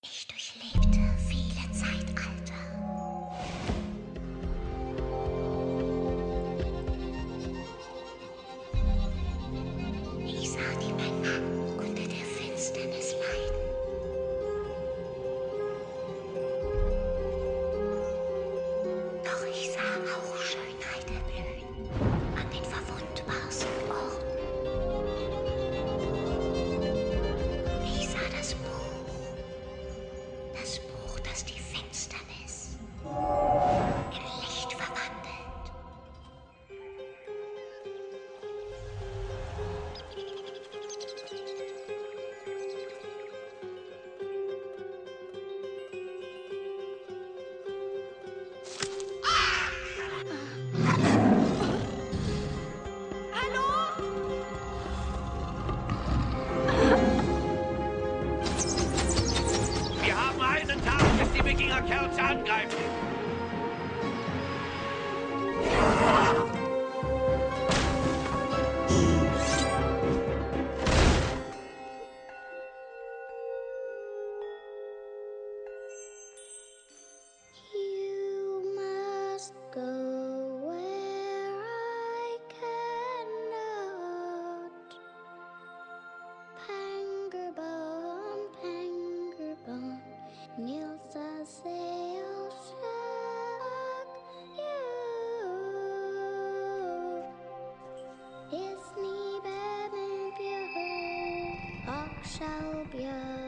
Ich durchlebte viele Zeitalter. Ich sah die Menschen unter der Finsternis leiden. Doch ich sah auch Schönheit erblühen an den verwundbarsten Orten. Ich sah das Buch, das die Finsternis in Licht verwandelt. Wir haben einen Tag, bis die Wikingerkerze angreifen. You must go where I cannot. Pangerbon, Pangerbon, Nilsa sail shark you. Is ni beben björn, och shall björn.